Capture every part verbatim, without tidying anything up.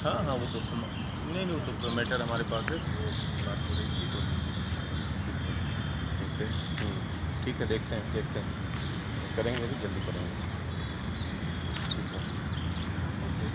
हाँ हाँ वो तो नहीं नहीं वो तो मैटर हमारे पास है, वो बात हो रही थी तो ओके ठीक है, देखते हैं देखते हैं करेंगे भी जल्दी करेंगे। ठीक है ओके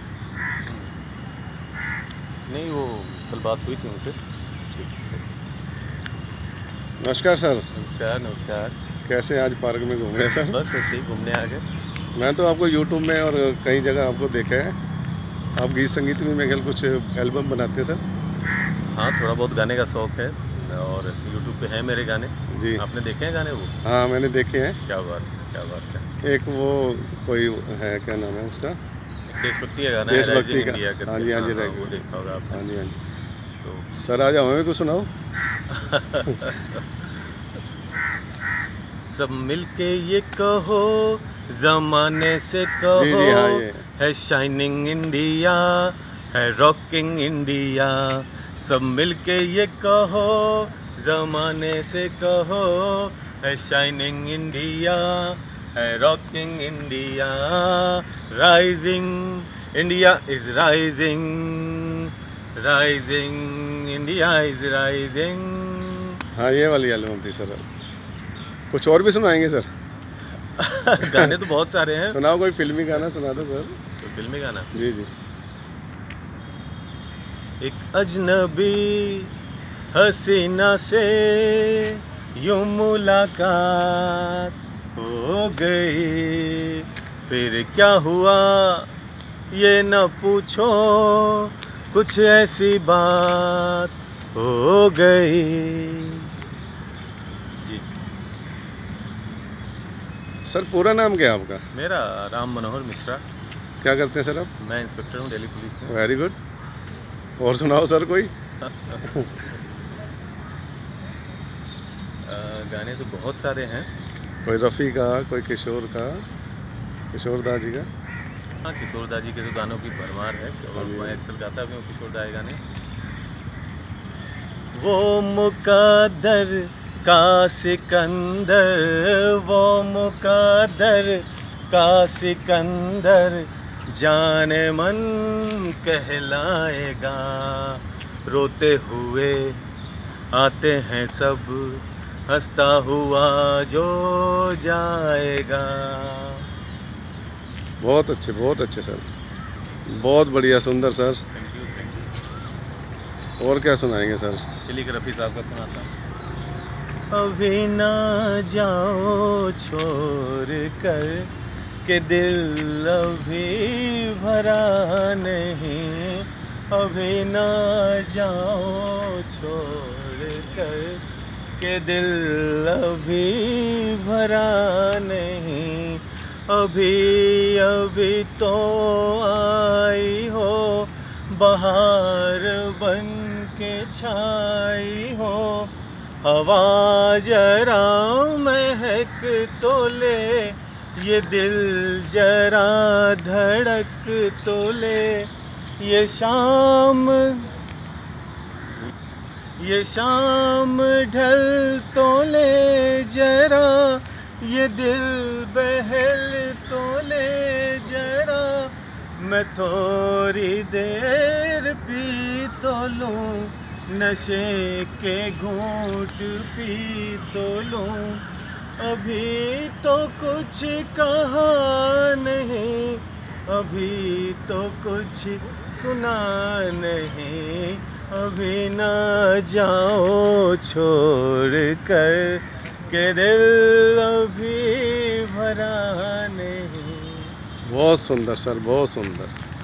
नहीं वो कल बात हुई थी उनसे। ठीक है नमस्कार सर। नमस्कार नमस्कार। कैसे आज पार्क में घूम रहे हैं सर? बस ऐसे ही घूमने आ गए। मैं तो आपको यूट्यूब में और कई जगह आपको देखा है, आप गीत संगीत में मेरे ख्याल कुछ एल्बम बनाते हैं सर? हाँ थोड़ा बहुत गाने का शौक़ है और यूट्यूब पे हैं मेरे गाने जी। आपने देखे हैं गाने वो? हाँ मैंने देखे हैं। क्या बात है क्या बात है। एक वो कोई है क्या नाम है उसका? देशभक्ति का गाना, देशभक्ति का। हाँ जी हाँ जी वो देखा होगा आपने। हाँ जी हाँ जी। तो सर आज हमें भी कुछ सुनाओ। सब मिलके ये कहो ज़माने से कहो जी जी हाँ ये है शाइनिंग इंडिया है रॉकिंग इंडिया। सब मिलके ये कहो ज़माने से कहो है शाइनिंग इंडिया है rocking India. Rising India is rising rising India is rising. हाँ ये वाली एल्बम थी सर। कुछ और भी सुनाएंगे सर? गाने तो बहुत सारे हैं। सुनाओ कोई फिल्मी गाना सुना दो सर। तो फिल्मी गाना जी जी। एक अजनबी हसीना से यूं मुलाकात हो गई, फिर क्या हुआ ये न पूछो कुछ ऐसी बात हो गई। जी सर पूरा नाम क्या है आपका? मेरा राम मनोहर मिश्रा। क्या करते हैं सर आप? मैं इंस्पेक्टर हूँ दिल्ली पुलिस में। Very good. और सुनाओ सर कोई। आ, गाने तो बहुत सारे हैं। कोई रफ़ी का, कोई किशोर का, किशोर दा जी का। हाँ किशोर दा जी के तो गानों की भरमार है और मैं अक्सर गाता भी हूँ किशोर दा के गाने। वो मुकद्दर का सिकंदर, वो मुकद्दर का सिकंदर जाने मन कहलाएगा। रोते हुए आते हैं सब, हंसता हुआ जो जाएगा। बहुत अच्छे बहुत अच्छे सर, बहुत बढ़िया सुंदर sir. Thank you thank you. और क्या सुनाएंगे सर? चलिए रफ़ी साहब का सुनाता हूँ। अभी ना जाओ छोड़ कर के दिल अभी भरा नहीं, अभी ना जाओ छोड़ कर के दिल अभी भरा नहीं। अभी अभी तो आई हो बहार बन के छाई हो, हवा जरा महक तो ले, ये दिल जरा धड़क तो ले। ये शाम ये शाम ढल तो ले जरा, ये दिल बहल तो ले जरा। मैं थोड़ी देर पी तो लूँ, नशे के घूंट पी तो लूँ। अभी तो कुछ कहा नहीं, अभी तो कुछ सुना नहीं। अभी ना जाओ छोड़ कर के दिल अभी भरा नहीं। बहुत सुंदर सर, बहुत सुंदर।